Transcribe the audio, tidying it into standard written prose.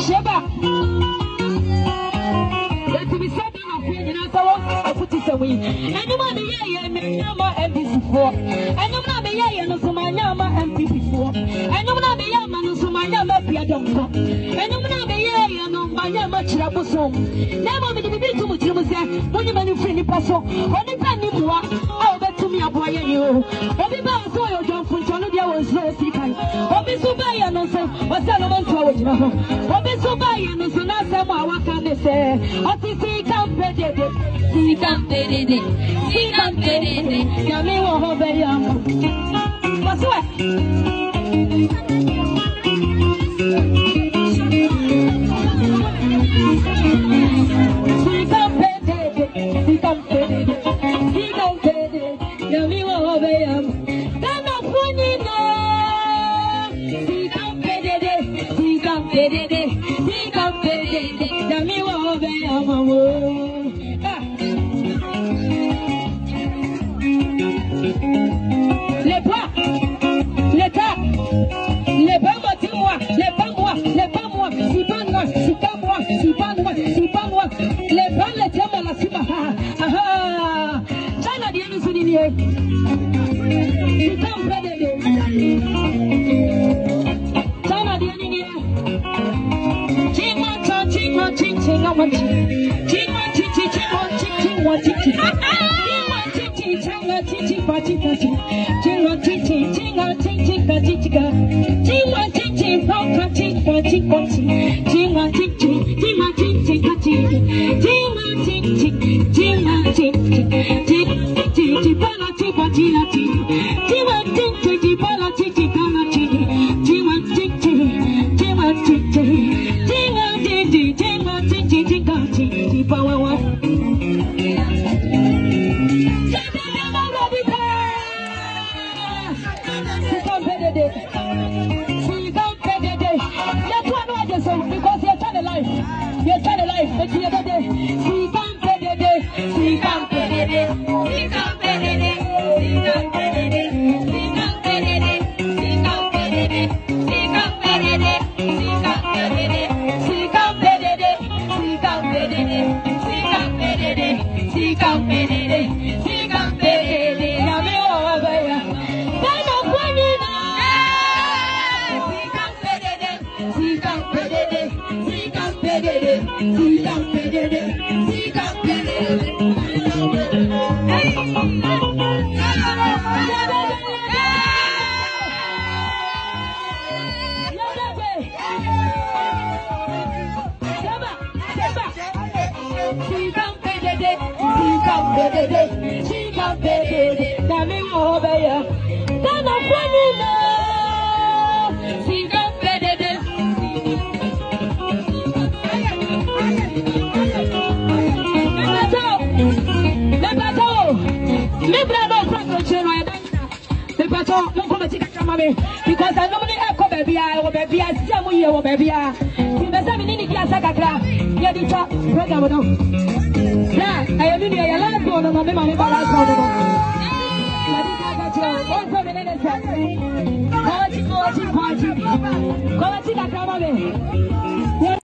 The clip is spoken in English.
Sheba. Let me say that I'm feeling as I want to put it away. Anyone here, Yama MP before. And I'm not the Yama MP before. And I'm not the Yama Sumayama Piadonko. And I'm not the Yama Yama Chiraboso. Never be the too much when you manufacture Paso. Only penny more. I'll bet to me a boy and you. Only by so your John Funchonia was no secret. Obi Subaya no so, what's that one to Obi Subaya no so, not some what can they say? What is he competitive? He competitive. He competitive. Yami will obey him. What's what? He competitive. He competitive. He competitive. Yami will obey him. Then the funny no. He competitive. He competitive. He competitive. Yami will obey him. Because I normally echo baby, I see a movie or baby. In the 7 minutes, I said, yeah, the top program. Yeah, I am in a last one of my money, but I saw the